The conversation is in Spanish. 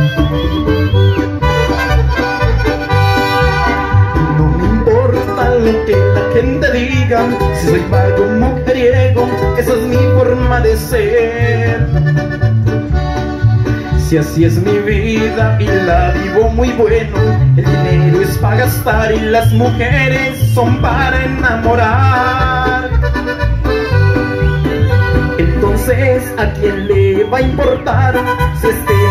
No me importa lo que la gente diga, si soy vago, mujeriego, esa es mi forma de ser. Si así es mi vida y la vivo muy bueno, el dinero es para gastar y las mujeres son para enamorar. Entonces, ¿a quién le va a importar si este